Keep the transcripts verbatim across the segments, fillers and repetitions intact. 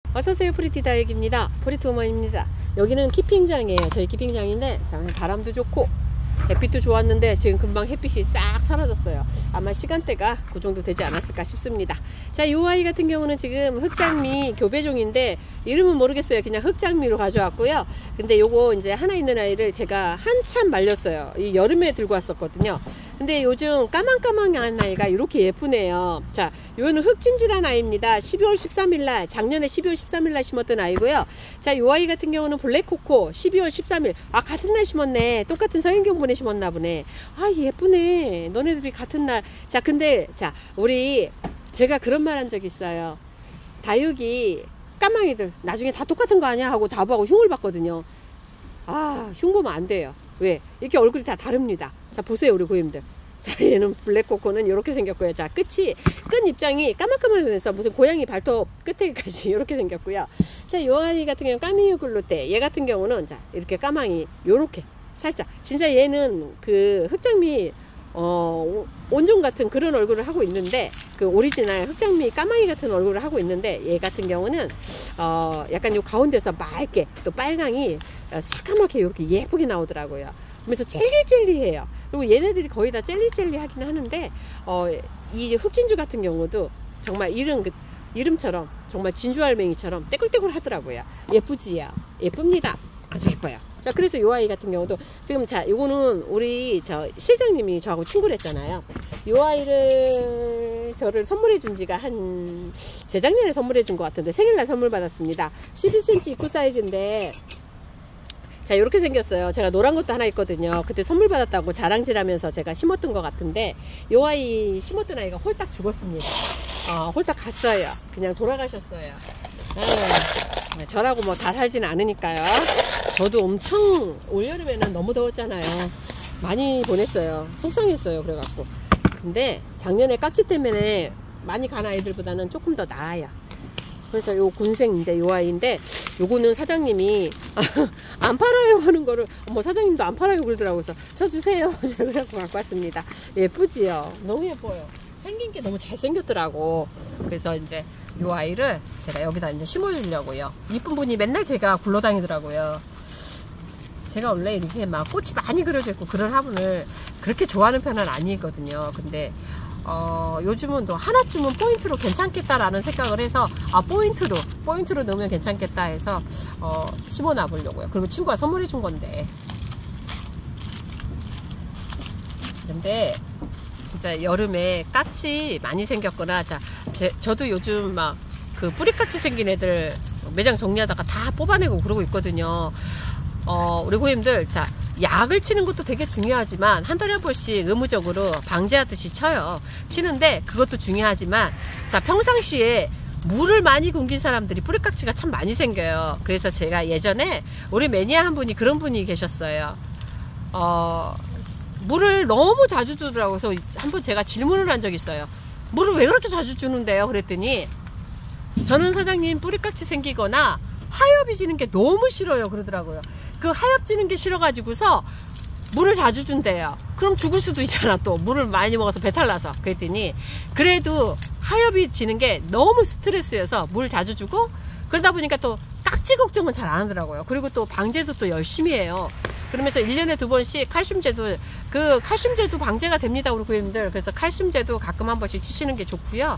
어서오세요. 프리티 다육입니다. 프리티 오머입니다. 여기는 키핑장이에요. 저희 키핑장인데 참 바람도 좋고 햇빛도 좋았는데 지금 금방 햇빛이 싹 사라졌어요. 아마 시간대가 그 정도 되지 않았을까 싶습니다. 자, 이 아이 같은 경우는 지금 흑장미 교배종인데 이름은 모르겠어요. 그냥 흑장미로 가져왔고요. 근데 요거 이제 하나 있는 아이를 제가 한참 말렸어요. 이 여름에 들고 왔었거든요. 근데 요즘 까망까망한 아이가 이렇게 예쁘네요. 자, 요거는 흑진주란 아이입니다. 십이월 십삼일날, 작년에 십이월 십삼일날 심었던 아이고요. 자, 요 아이 같은 경우는 블랙코코 십이월 십삼일. 아, 같은 날 심었네. 똑같은 서인경분에 심었나 보네. 아, 예쁘네. 너네들이 같은 날. 자, 근데 자, 우리 제가 그런 말 한 적 있어요. 다육이 까망이들 나중에 다 똑같은 거 아니야 하고 다부하고 흉을 봤거든요. 아, 흉 보면 안 돼요. 왜? 이렇게 얼굴이 다 다릅니다. 자, 보세요, 우리 고객님들. 자, 얘는 블랙코코는 이렇게 생겼고요. 자, 끝이, 끝 입장이 까맣까맣해서 무슨 고양이 발톱 끝에까지 이렇게 생겼고요. 자, 요 아이 같은 경우는 까미유글로테. 얘 같은 경우는 자, 이렇게 까망이 요렇게 살짝. 진짜 얘는 그 흑장미 어, 온종 같은 그런 얼굴을 하고 있는데, 그 오리지널 흑장미 까마귀 같은 얼굴을 하고 있는데, 얘 같은 경우는 어, 약간 요 가운데서 맑게 또 빨강이 새까맣게 이렇게 예쁘게 나오더라고요. 그래서 젤리젤리해요. 그리고 얘네들이 거의 다 젤리젤리 하긴 하는데, 어, 이 흑진주 같은 경우도 정말 이름 그 이름처럼 정말 진주알맹이처럼 떼굴떼굴 하더라고요. 예쁘지요? 예쁩니다. 아주 예뻐요. 자, 그래서 요 아이 같은 경우도 지금, 자, 요거는 우리 저 실장님이 저하고 친구를 했잖아요. 요 아이를 저를 선물해 준 지가 한 재작년에 선물해 준 것 같은데 생일날 선물 받았습니다. 십이 센티미터 입구 사이즈인데, 자, 이렇게 생겼어요. 제가 노란 것도 하나 있거든요. 그때 선물 받았다고 자랑질하면서 제가 심었던 것 같은데, 요 아이 심었던 아이가 홀딱 죽었습니다. 어, 홀딱 갔어요. 그냥 돌아가셨어요. 네, 저라고 뭐 다 살지는 않으니까요. 저도 엄청 올여름에는 너무 더웠잖아요. 많이 보냈어요. 속상했어요. 그래갖고. 근데 작년에 깍지 때문에 많이 간 아이들보다는 조금 더 나아요. 그래서 요 군생 이제 요 아이인데, 요거는 사장님이 안 팔아요 하는 거를, 뭐 사장님도 안 팔아요 그러더라고요. 그래서 저 주세요. 제가 그래갖고 갖고 왔습니다. 예쁘지요? 너무 예뻐요. 생긴 게 너무 잘생겼더라고. 그래서 이제 요 아이를 제가 여기다 이제 심어주려고요. 이쁜 분이 맨날 제가 굴러다니더라고요. 제가 원래 이렇게 막 꽃이 많이 그려져 있고 그런 화분을 그렇게 좋아하는 편은 아니거든요. 근데 어, 요즘은 또 하나쯤은 포인트로 괜찮겠다라는 생각을 해서, 아, 포인트로 포인트로 넣으면 괜찮겠다 해서 어, 심어 놔 보려고요. 그리고 친구가 선물해 준 건데, 근데 진짜 여름에 깍지 많이 생겼거나, 자, 제, 저도 요즘 막 그 뿌리깍지 생긴 애들 매장 정리하다가 다 뽑아내고 그러고 있거든요. 어, 우리 고객님들, 자, 약을 치는 것도 되게 중요하지만 한 달에 한 번씩 의무적으로 방제하듯이 쳐요. 치는데 그것도 중요하지만, 자, 평상시에 물을 많이 굶긴 사람들이 뿌리깍지가 참 많이 생겨요. 그래서 제가 예전에 우리 매니아 한 분이 그런 분이 계셨어요. 어, 물을 너무 자주 주더라고요. 그래서 한번 제가 질문을 한 적이 있어요. 물을 왜 그렇게 자주 주는데요? 그랬더니, 저는 사장님 뿌리깍지 생기거나 하엽이 지는 게 너무 싫어요 그러더라고요. 그 하엽 지는 게 싫어가지고서 물을 자주 준대요. 그럼 죽을 수도 있잖아. 또 물을 많이 먹어서 배탈 나서. 그랬더니, 그래도 하엽이 지는 게 너무 스트레스여서 물 자주 주고, 그러다 보니까 또 깍지 걱정은 잘 안 하더라고요. 그리고 또 방제도 또 열심히 해요. 그러면서 일 년에 두 번씩 칼슘제도, 그 칼슘제도 방제가 됩니다 우리 고객님들. 그래서 칼슘제도 가끔 한 번씩 치시는 게 좋고요.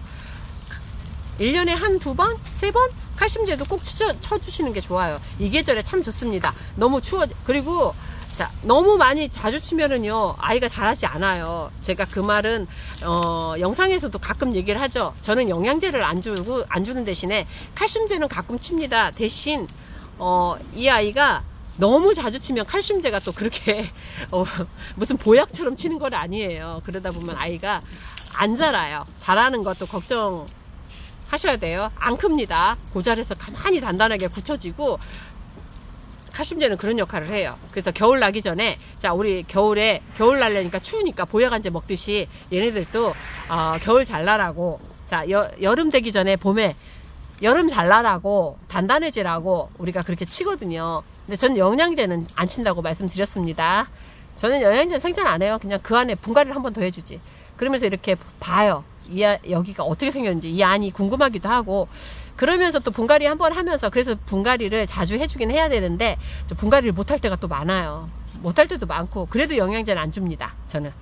일 년에 한 두 번? 세 번? 칼슘제도 꼭 쳐, 쳐주시는 게 좋아요. 이 계절에 참 좋습니다. 너무 추워. 그리고 자, 너무 많이 자주 치면은요 아이가 자라지 않아요. 제가 그 말은 어, 영상에서도 가끔 얘기를 하죠. 저는 영양제를 안 주고 안 주는 대신에 칼슘제는 가끔 칩니다. 대신 어, 이 아이가 너무 자주 치면 칼슘제가 또 그렇게 어, 무슨 보약처럼 치는 건 아니에요. 그러다 보면 아이가 안 자라요. 자라는 것도 걱정 하셔야 돼요. 안 큽니다. 고자리에서 가만히 단단하게 굳혀지고, 칼슘제는 그런 역할을 해요. 그래서 겨울 나기 전에, 자, 우리 겨울에, 겨울 날려니까 추우니까 보약한제 먹듯이 얘네들도 어, 겨울 잘 나라고, 자, 여, 여름 되기 전에 봄에 여름 잘 나라고 단단해지라고 우리가 그렇게 치거든요. 근데 저는 영양제는 안 친다고 말씀드렸습니다. 저는 영양제 생산 안 해요. 그냥 그 안에 분갈이를 한 번 더 해주지. 그러면서 이렇게 봐요. 이 아, 여기가 어떻게 생겼는지 이 안이 궁금하기도 하고, 그러면서 또 분갈이 한번 하면서, 그래서 분갈이를 자주 해주긴 해야 되는데 분갈이를 못할 때가 또 많아요. 못할 때도 많고. 그래도 영양제는 안 줍니다, 저는.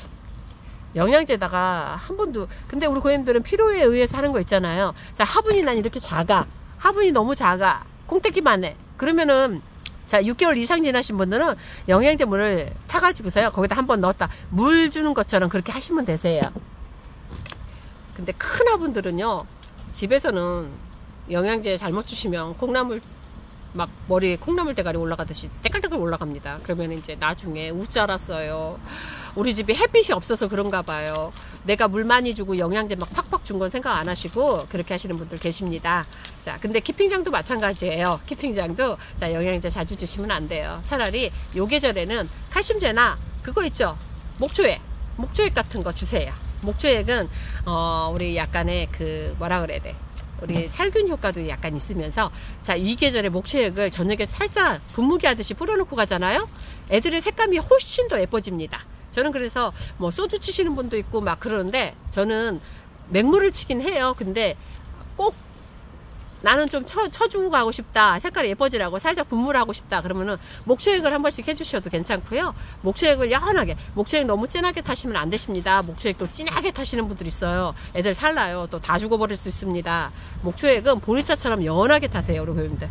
영양제다가 한 번도. 근데 우리 고객님들은 필요에 의해서 하는 거 있잖아요. 자, 화분이 난 이렇게 작아, 화분이 너무 작아, 콩떼기만 해. 그러면은 자, 육 개월 이상 지나신 분들은 영양제 물을 타가지고서요, 거기다 한번 넣었다 물 주는 것처럼 그렇게 하시면 되세요. 근데 큰 화분들은요, 집에서는 영양제 잘못 주시면 콩나물 막 머리에 콩나물 대가리 올라가듯이 때깔때깔 올라갑니다. 그러면 이제 나중에 우 자랐어요. 우리 집에 햇빛이 없어서 그런가 봐요. 내가 물 많이 주고 영양제 막 팍팍 준 건 생각 안 하시고 그렇게 하시는 분들 계십니다. 자, 근데 키핑장도 마찬가지예요. 키핑장도 자, 영양제 자주 주시면 안 돼요. 차라리 요 계절에는 칼슘제나 그거 있죠, 목초액, 목초액 같은 거 주세요. 목초액은 어 우리 약간의 그 뭐라 그래야 돼, 우리 살균 효과도 약간 있으면서, 자, 이 계절에 목초액을 저녁에 살짝 분무기 하듯이 뿌려놓고 가잖아요. 애들의 색감이 훨씬 더 예뻐집니다. 저는 그래서 뭐 소주 치시는 분도 있고 막 그러는데, 저는 맹물을 치긴 해요. 근데 꼭 나는 좀 쳐, 쳐주고 가고 싶다, 색깔이 예뻐지라고 살짝 분무를 하고 싶다, 그러면은 목초액을 한 번씩 해주셔도 괜찮고요. 목초액을 연하게, 목초액 너무 진하게 타시면 안 되십니다. 목초액도 진하게 타시는 분들 있어요. 애들 탈나요. 또 다 죽어버릴 수 있습니다. 목초액은 보리차처럼 연하게 타세요, 우리 고객님들.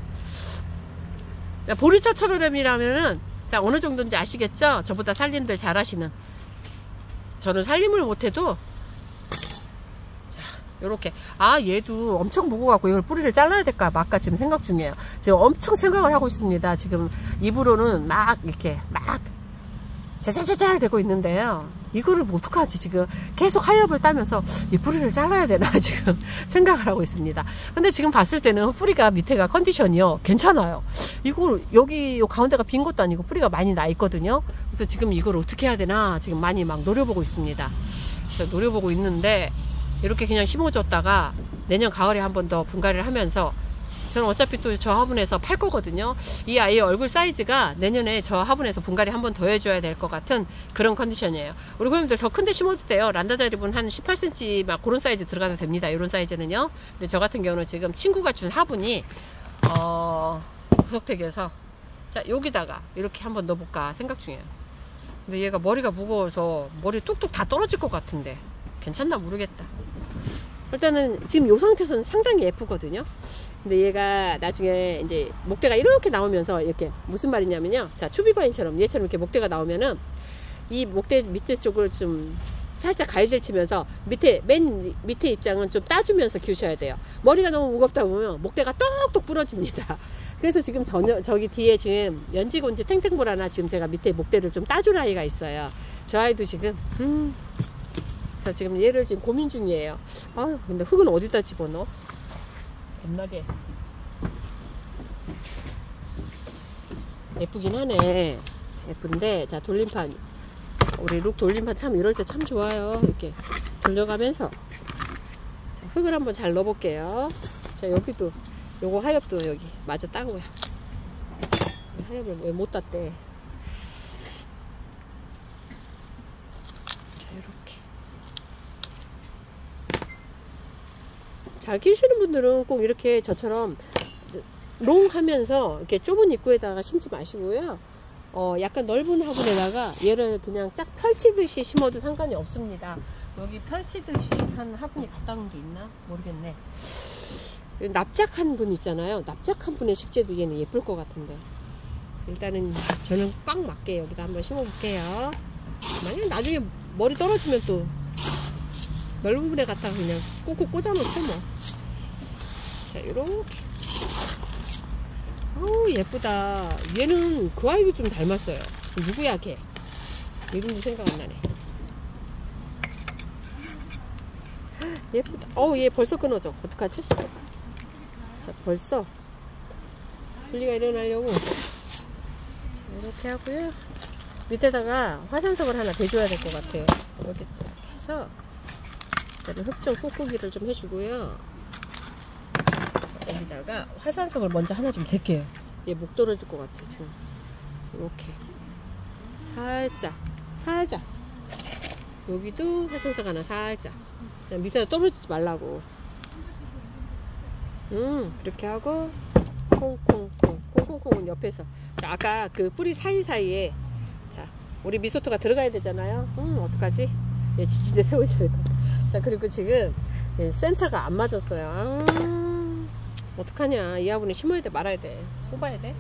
보리차처럼이라면은 자, 어느 정도인지 아시겠죠? 저보다 살림들 잘 하시는. 저는 살림을 못해도 요렇게, 아, 얘도 엄청 무거워갖고 이걸 뿌리를 잘라야 될까 막 아까 지금 생각 중이에요. 지금 엄청 생각을 하고 있습니다. 지금 입으로는 막 이렇게 막 자잘자잘 되고 있는데요, 이거를 뭐 어떡하지, 지금 계속 하엽을 따면서 이 뿌리를 잘라야 되나 지금 생각을 하고 있습니다. 근데 지금 봤을 때는 뿌리가 밑에가 컨디션이요 괜찮아요. 이거 여기 요 가운데가 빈 것도 아니고 뿌리가 많이 나 있거든요. 그래서 지금 이걸 어떻게 해야 되나 지금 많이 막 노려보고 있습니다. 그래서 노려보고 있는데, 이렇게 그냥 심어줬다가 내년 가을에 한 번 더 분갈이를 하면서, 저는 어차피 또 저 화분에서 팔 거거든요. 이 아이의 얼굴 사이즈가 내년에 저 화분에서 분갈이 한 번 더 해줘야 될 것 같은 그런 컨디션이에요. 우리 고객님들 더 큰데 심어도 돼요. 란다자리분 한 십팔 센티미터 막 그런 사이즈 들어가도 됩니다. 이런 사이즈는요. 근데 저 같은 경우는 지금 친구가 준 화분이 어 구석택에서, 자, 여기다가 이렇게 한번 넣어볼까 생각 중이에요. 근데 얘가 머리가 무거워서 머리 뚝뚝 다 떨어질 것 같은데 괜찮나 모르겠다. 일단은 지금 이 상태에서는 상당히 예쁘거든요. 근데 얘가 나중에 이제 목대가 이렇게 나오면서, 이렇게 무슨 말이냐면요, 자, 추비바인처럼 얘처럼 이렇게 목대가 나오면은 이 목대 밑에 쪽을 좀 살짝 가위질 치면서 밑에, 맨 밑에 입장은 좀 따주면서 키우셔야 돼요. 머리가 너무 무겁다 보면 목대가 똑똑 부러집니다. 그래서 지금 전혀, 저기 뒤에 지금 연지곤지 탱탱볼 하나 지금 제가 밑에 목대를 좀 따줄 아이가 있어요. 저 아이도 지금 음 그래서 지금 얘를 지금 고민 중이에요. 아, 근데 흙은 어디다 집어넣어? 겁나게 예쁘긴 하네. 예쁜데, 자, 돌림판, 우리 룩 돌림판 참 이럴 때 참 좋아요. 이렇게 돌려가면서, 자, 흙을 한번 잘 넣어볼게요. 자, 여기도 요거 하엽도 여기 마저 따고요. 하엽을 왜 못 땄대? 잘 키우시는 분들은 꼭 이렇게 저처럼 롱 하면서 이렇게 좁은 입구에다가 심지 마시고요. 어, 약간 넓은 화분에다가 얘를 그냥 쫙 펼치듯이 심어도 상관이 없습니다. 여기 펼치듯이 한 화분이 갖다 놓은 게 있나? 모르겠네. 납작한 분 있잖아요. 납작한 분의 식재도 얘는 예쁠 것 같은데. 일단은 저는 꽉 맞게 여기다 한번 심어 볼게요. 만약 나중에 머리 떨어지면 또 넓은 분에 갖다가 그냥 꾹꾹 꽂아 놓죠 뭐. 자, 요렇게. 어우, 예쁘다. 얘는 그 아이고 좀 닮았어요. 누구야 걔? 이름도 생각 안 나네. 예쁘다. 어우, 얘 벌써 끊어져. 어떡하지? 자, 벌써 분리가 일어나려고. 자, 이렇게 하고요. 밑에다가 화산석을 하나 대줘야 될 것 같아요. 이렇게 해서 흙좀 꾹꾹이를 좀 해주고요. 여기다가 화산석을 먼저 하나 좀 댈게요. 얘 목 떨어질 것 같아 지금. 이렇게 살짝 살짝 여기도 화산석 하나 살짝, 그냥 밑에다 떨어지지 말라고. 음 이렇게 하고 콩콩콩 콩콩콩은 옆에서. 자, 아까 그 뿌리 사이사이에 자 우리 미소토가 들어가야 되잖아요. 음 어떡하지? 얘 지지대 세우셔야 될 것 같아. 자, 그리고 지금 센터가 안 맞았어요. 아, 어떡하냐. 이 화분에 심어야 돼 말아야 돼 뽑아야 돼.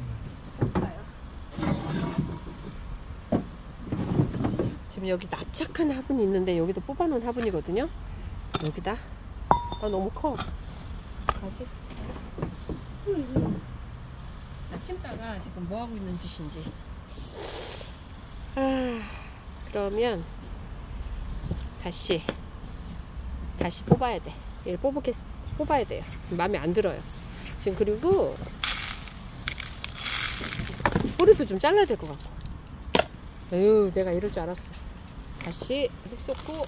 지금 여기 납작한 화분이 있는데 여기도 뽑아놓은 화분이거든요. 여기다. 아 너무 커. 가지. 자, 심다가 지금 뭐하고 있는 짓인지. 아 그러면 다시 다시 뽑아야 돼. 얘를 뽑겠, 뽑아야 돼요. 마음에 안 들어요 지금. 그리고 뿌리도 좀 잘라야 될 것 같고. 에휴 내가 이럴 줄 알았어. 다시 흙 쏟고.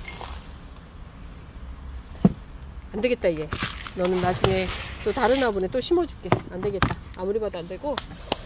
안 되겠다 얘. 너는 나중에 또 다른 화분에 또 심어줄게. 안 되겠다. 아무리 봐도 안 되고.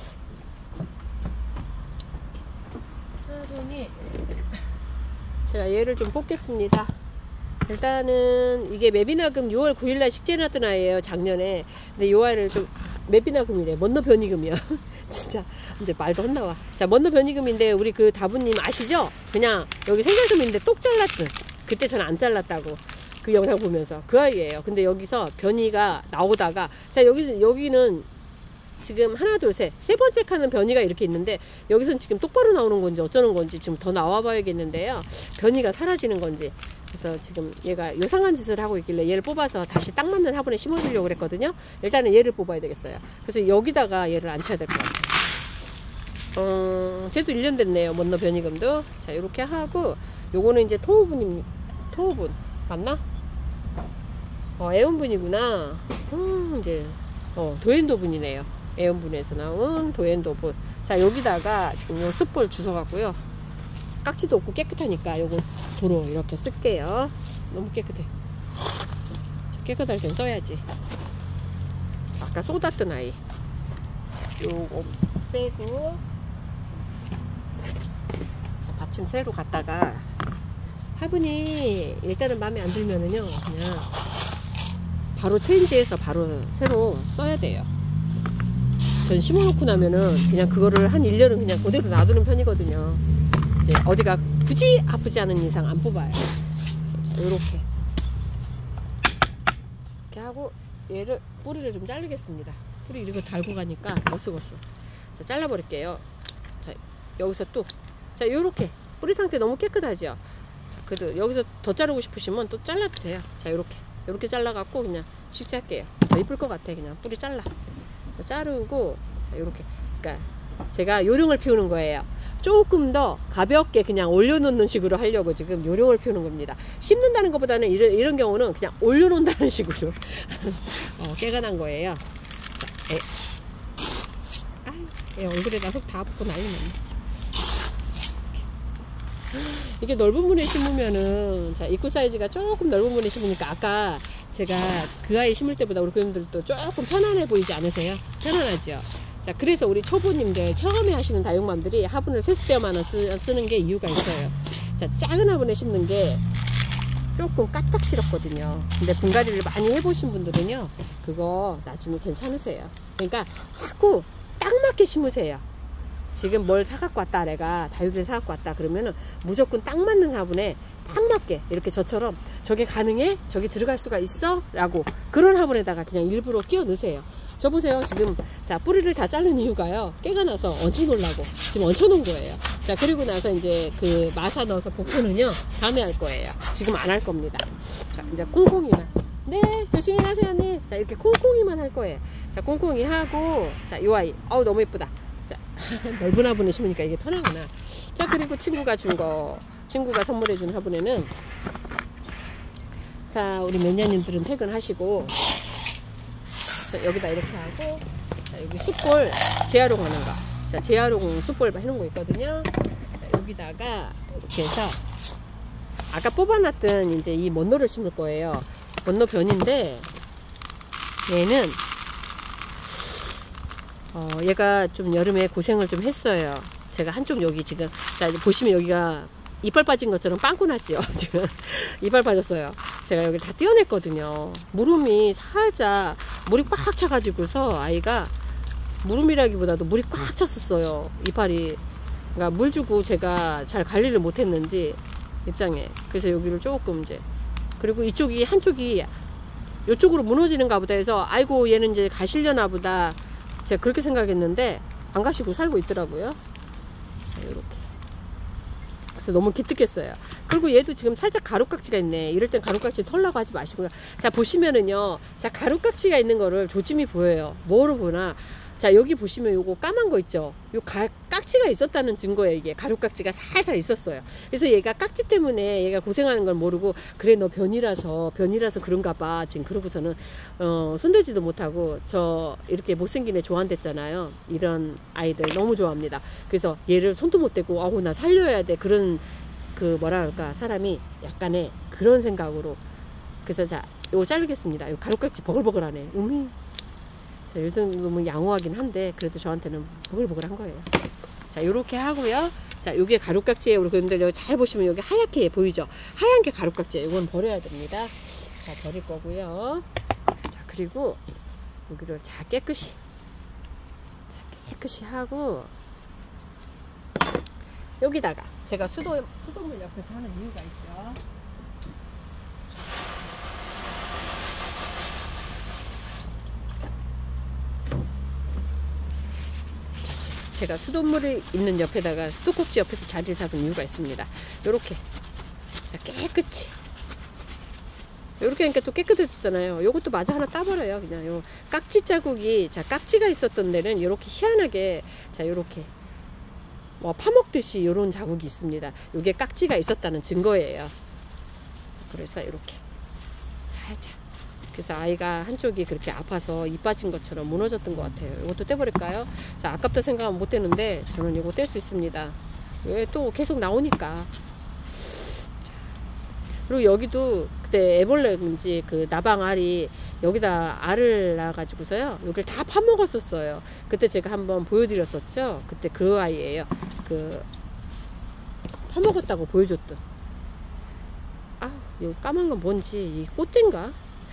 화분이 제가 얘를 좀 뽑겠습니다. 일단은 이게 매비나금 유월 구일날 식재해놨던 아이예요 작년에. 근데 이 아이를 좀 매비나금이래. 먼너 변이금이야. 진짜 이제 말도 혼나와. 자, 먼너 변이금인데 우리 그 다부님 아시죠? 그냥 여기 생각금인데 똑 잘랐든. 그때 저는 안 잘랐다고 그 영상 보면서 그 아이예요. 근데 여기서 변이가 나오다가 자 여기 여기는 지금 하나 둘 셋 세 번째 칸은 변이가 이렇게 있는데 여기서는 지금 똑바로 나오는 건지 어쩌는 건지 지금 더 나와 봐야겠는데요. 변이가 사라지는 건지. 그래서 지금 얘가 요상한 짓을 하고 있길래 얘를 뽑아서 다시 딱 맞는 화분에 심어주려고 그랬거든요. 일단은 얘를 뽑아야 되겠어요. 그래서 여기다가 얘를 앉혀야 될 것 같아요. 어, 쟤도 일 년 됐네요. 먼너 변이금도. 자, 이렇게 하고 요거는 이제 토우분입니다. 토우분 맞나? 어, 애원분이구나. 음, 이제 어, 도엔도분이네요. 애원분에서 나온 도엔도분. 자, 여기다가 지금 요 숯볼 주워갖고요. 깍지도 없고 깨끗하니까 요거 도로 이렇게 쓸게요. 너무 깨끗해. 깨끗할 땐 써야지. 아까 쏟았던 아이. 요거 빼고. 자, 받침 새로 갖다가 화분이 일단은 마음에 안 들면은요 그냥 바로 체인지해서 바로 새로 써야 돼요. 전 심어놓고 나면은 그냥 그거를 한 일 년은 그냥 그대로 놔두는 편이거든요. 이제 어디가 굳이 아프지 않은 이상 안 뽑아요. 그래서 자, 요렇게 이렇게 하고 얘를 뿌리를 좀 자르겠습니다. 뿌리 이렇게 달고 가니까 못쓰겠어. 자, 잘라버릴게요. 자, 여기서 또 자, 요렇게 뿌리 상태 너무 깨끗하죠. 자, 그래도 여기서 더 자르고 싶으시면 또 잘라도 돼요. 자, 요렇게 요렇게 잘라갖고 그냥 식재할게요. 더 이쁠 것 같아. 그냥 뿌리 잘라. 자, 자르고 자, 요렇게. 그러니까 제가 요령을 피우는 거예요. 조금 더 가볍게 그냥 올려놓는 식으로 하려고 지금 요령을 피우는 겁니다. 심는다는 것보다는 이런, 이런 경우는 그냥 올려놓는다는 식으로 어, 깨가 난 거예요. 자, 애. 아유, 애 얼굴에다 흙 다 붓고 난리 났네. 이게 넓은 분에 심으면은 자, 입구 사이즈가 조금 넓은 분에 심으니까 아까 제가 그 아이 심을 때보다 우리 고객님들도 조금 편안해 보이지 않으세요? 편안하죠? 자, 그래서 우리 초보님들 처음에 하시는 다육맘들이 화분을 세숫대어만 쓰는 게 이유가 있어요. 자, 작은 화분에 심는 게 조금 까딱스럽거든요. 근데 분갈이를 많이 해보신 분들은요 그거 나중에 괜찮으세요. 그러니까 자꾸 딱 맞게 심으세요. 지금 뭘 사갖고 왔다, 내가 다육이를 사갖고 왔다 그러면은 무조건 딱 맞는 화분에 딱 맞게 이렇게 저처럼 저게 가능해? 저기 들어갈 수가 있어? 라고 그런 화분에다가 그냥 일부러 끼워 넣으세요. 저 보세요. 지금 자, 뿌리를 다 자른 이유가요, 깨가 나서 얹혀 놓으려고 지금 얹혀 놓은 거예요. 자, 그리고 나서 이제 그 마사 넣어서 복구는요 다음에 할 거예요. 지금 안 할 겁니다. 자, 이제 콩콩이만. 네, 조심히 가세요 언니. 자, 이렇게 콩콩이만 할 거예요. 자, 콩콩이 하고 자, 요 아이 아우 너무 예쁘다. 자, 넓은 화분에 심으니까 이게 편하구나. 자, 그리고 친구가 준 거, 친구가 선물해 준 화분에는 자, 우리 매니아님들은 퇴근하시고 자, 여기다 이렇게 하고 자, 여기 숯볼 재활용 하는 거. 자, 재활용 숯볼 해놓은 거 있거든요. 자, 여기다가 이렇게 해서 아까 뽑아놨던 이제 이 먼노를 심을 거예요. 먼노 변인데 얘는 어, 얘가 좀 여름에 고생을 좀 했어요. 제가 한쪽 여기 지금 자, 보시면 여기가 이빨 빠진 것처럼 빵꾸 났죠. 지금 이빨 빠졌어요. 제가 여기 다 떼어냈거든요. 무름이 살짝 물이 꽉 차가지고서 아이가 무름이라기보다도 물이 꽉 찼었어요. 이파리. 그러니까 물 주고 제가 잘 관리를 못했는지 입장에. 그래서 여기를 조금 이제, 그리고 이쪽이 한쪽이 이쪽으로 무너지는가 보다 해서 아이고 얘는 이제 가시려나 보다 제가 그렇게 생각했는데 안 가시고 살고 있더라고요. 자, 요렇게. 그래서 너무 기특했어요. 그리고 얘도 지금 살짝 가루깍지가 있네. 이럴 땐 가루깍지 털라고 하지 마시고요. 자, 보시면은요, 자, 가루깍지가 있는 거를 조짐이 보여요. 뭐로 보나. 자, 여기 보시면 요거 까만 거 있죠. 요 가, 깍지가 있었다는 증거예요. 이게 가루깍지가 살살 있었어요. 그래서 얘가 깍지 때문에 얘가 고생하는 걸 모르고, 그래 너 변이라서 변이라서 그런가 봐 지금 그러고서는 어, 손대지도 못하고 저 이렇게 못생긴 애 좋아한댔잖아요. 이런 아이들 너무 좋아합니다. 그래서 얘를 손도 못 대고 아우 나 살려야 돼, 그런 그 뭐라 그럴까, 사람이 약간의 그런 생각으로. 그래서 자, 요거 자르겠습니다. 요 가루깍지 버글버글하네. 음이. 자, 요즘 너무 양호하긴 한데 그래도 저한테는 보글보글한 거예요. 자, 요렇게 하고요. 자, 요게 가루깍지예요. 우리 고객님들 여기 잘 보시면 여기 하얗게 보이죠? 하얀 게 가루깍지예요. 이건 버려야 됩니다. 자, 버릴 거고요. 자, 그리고 여기를 자 깨끗이 자 깨끗이 하고, 여기다가 제가 수도, 수돗물 옆에서 하는 이유가 있죠. 제가 수돗물이 있는 옆에다가 수도꼭지 옆에서 자리를 잡은 이유가 있습니다. 요렇게 자 깨끗이 요렇게 하니까 또 깨끗해졌잖아요. 요것도 마저 하나 따버려요. 그냥 요 깍지 자국이, 자 깍지가 있었던 데는 요렇게 희한하게 자 요렇게 뭐 파먹듯이 요런 자국이 있습니다. 요게 깍지가 있었다는 증거예요. 그래서 이렇게 살짝, 그래서 아이가 한쪽이 그렇게 아파서 입 빠진 것처럼 무너졌던 것 같아요. 이것도 떼버릴까요? 자, 아깝다 생각하면 못 떼는데 저는 이거 뗄 수 있습니다. 왜 또 계속 나오니까. 그리고 여기도 그때 애벌레인지 그 나방알이 여기다 알을 낳아가지고서요, 여기를 다 파먹었었어요. 그때 제가 한번 보여드렸었죠. 그때 그 아이예요. 그 파먹었다고 보여줬던. 아, 이 까만 건 뭔지, 이 꽃대인가?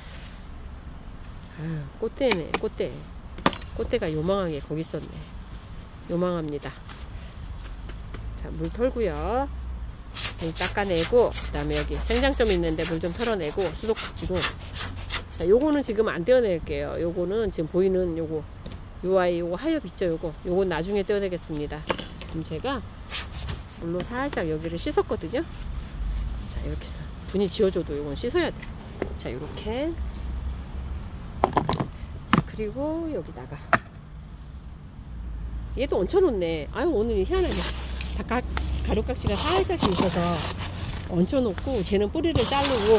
아유, 꽃대네, 꽃대. 꽃대가 요망하게 거기 있었네. 요망합니다. 자, 물 털고요. 닦아내고, 그 다음에 여기 생장점 있는데 물 좀 털어내고, 수도꼭지로. 자, 요거는 지금 안 떼어낼게요. 요거는 지금 보이는 요거, 요 아이 요거 하엽 있죠? 요거, 요건 나중에 떼어내겠습니다. 그럼 제가 물로 살짝 여기를 씻었거든요. 자, 이렇게 해서 분이 지워져도 요건 씻어야 돼. 자, 요렇게. 자, 그리고 여기다가 얘도 얹혀놓네. 아유, 오늘 희한하게 다 가, 가루깍지가 살짝씩 있어서 얹혀놓고, 쟤는 뿌리를 자르고.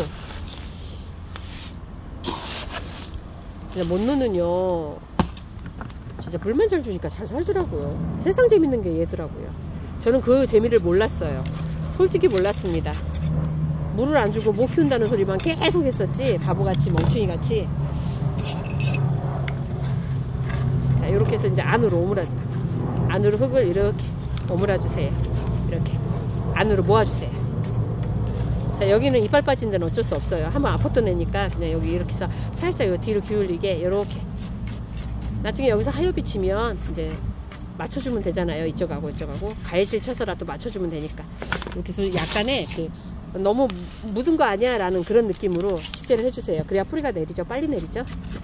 진짜 못노는요, 진짜 물만 잘 주니까 잘 살더라고요. 세상 재밌는 게 얘더라고요. 저는 그 재미를 몰랐어요. 솔직히 몰랐습니다. 물을 안 주고 못 키운다는 소리만 계속 했었지, 바보같이 멍충이같이. 자, 이렇게 해서 이제 안으로 오므라져, 안으로 흙을 이렇게 오므라 주세요. 이렇게 안으로 모아주세요. 자, 여기는 이빨 빠진 데는 어쩔 수 없어요. 한번 아팠던 애니까 그냥 여기 이렇게 해서 살짝 요 뒤로 기울이게 이렇게. 나중에 여기서 하엽이 치면 이제 맞춰주면 되잖아요. 이쪽하고 이쪽하고 가해질 쳐서라도 맞춰주면 되니까. 이렇게 해서 약간의 그 너무 묻은 거 아니야 라는 그런 느낌으로 식재를 해주세요. 그래야 뿌리가 내리죠. 빨리 내리죠.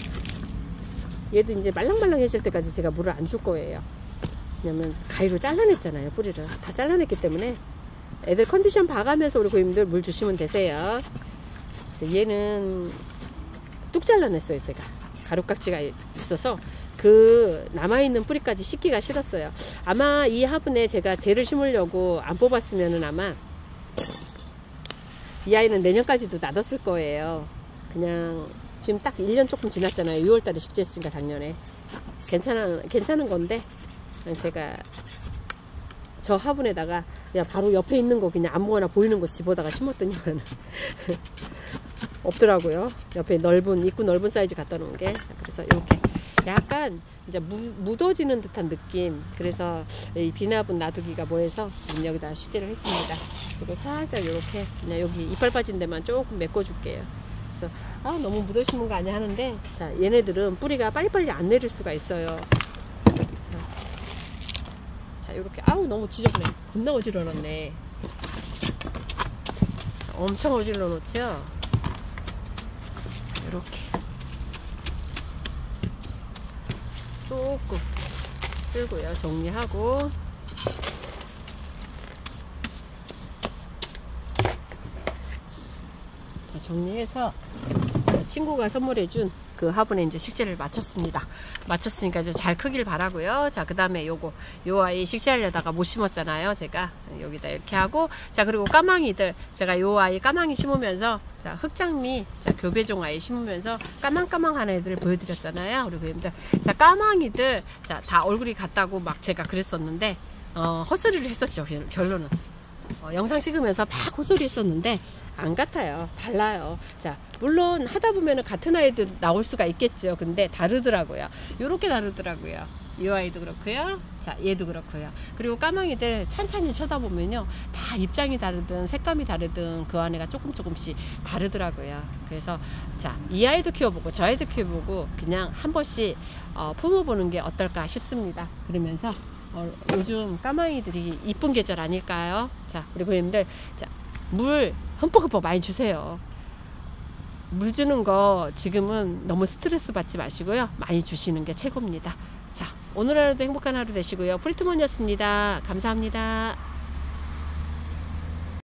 얘도 이제 말랑말랑해질 때까지 제가 물을 안 줄 거예요. 왜냐면 가위로 잘라냈잖아요. 뿌리를 다 잘라냈기 때문에. 애들 컨디션 봐가면서 우리 고객님들 물 주시면 되세요. 얘는 뚝 잘라냈어요. 제가 가루깍지가 있어서 그 남아있는 뿌리까지 씻기가 싫었어요. 아마 이 화분에 제가 재를 심으려고 안 뽑았으면은 아마 이 아이는 내년까지도 놔뒀을 거예요. 그냥 지금 딱 일 년 조금 지났잖아요. 유월 달에 식재했으니까 작년에. 괜찮은, 괜찮은 건데, 제가 저 화분에다가 그냥 바로 옆에 있는 거 그냥 아무거나 보이는 거 집어다가 심었더니만 없더라고요. 옆에 넓은, 입구 넓은 사이즈 갖다 놓은 게. 그래서 이렇게 약간 이제 무, 묻어지는 듯한 느낌. 그래서 이 비나분 놔두기가 뭐해서 지금 여기다 식재를 했습니다. 그리고 살짝 이렇게 그냥 여기 이빨 빠진 데만 조금 메꿔 줄게요. 그래서 아 너무 묻어 심은 거 아니야 하는데, 자 얘네들은 뿌리가 빨리빨리 안 내릴 수가 있어요. 그래서 자 이렇게, 아우 너무 지저분해. 겁나 어지러 놓네. 엄청 어질러 놓죠. 이렇게 조금 쓸고요. 정리하고. 자, 정리해서 친구가 선물해준 그 화분에 이제 식재를 마쳤습니다. 마쳤으니까 이제 잘 크길 바라고요. 자, 그 다음에 요거 요 아이 식재하려다가 못 심었잖아요. 제가 여기다 이렇게 하고, 자 그리고 까망이들, 제가 요 아이 까망이 심으면서, 자 흑장미, 자 교배종 아이 심으면서 까망까망한 애들 보여드렸잖아요. 그리고 여러분들, 자 까망이들, 자 다 얼굴이 같다고 막 제가 그랬었는데 어, 헛소리를 했었죠. 결론은 어, 영상 찍으면서 막 헛소리 했었는데 안 같아요. 달라요. 자 물론 하다 보면은 같은 아이도 나올 수가 있겠죠. 근데 다르더라고요. 요렇게 다르더라고요. 이 아이도 그렇고요. 자 얘도 그렇고요. 그리고 까망이들 찬찬히 쳐다보면요, 다 입장이 다르든 색감이 다르든 그 안에가 조금 조금씩 다르더라고요. 그래서 자 이 아이도 키워보고 저 아이도 키워보고 그냥 한 번씩 어, 품어보는 게 어떨까 싶습니다. 그러면서 어, 요즘 까망이들이 이쁜 계절 아닐까요? 자 우리 고객님들, 자 물 흠뻑흠뻑 많이 주세요. 물 주는 거 지금은 너무 스트레스 받지 마시고요, 많이 주시는 게 최고입니다. 자 오늘 하루도 행복한 하루 되시고요. 프리트먼이었습니다. 감사합니다.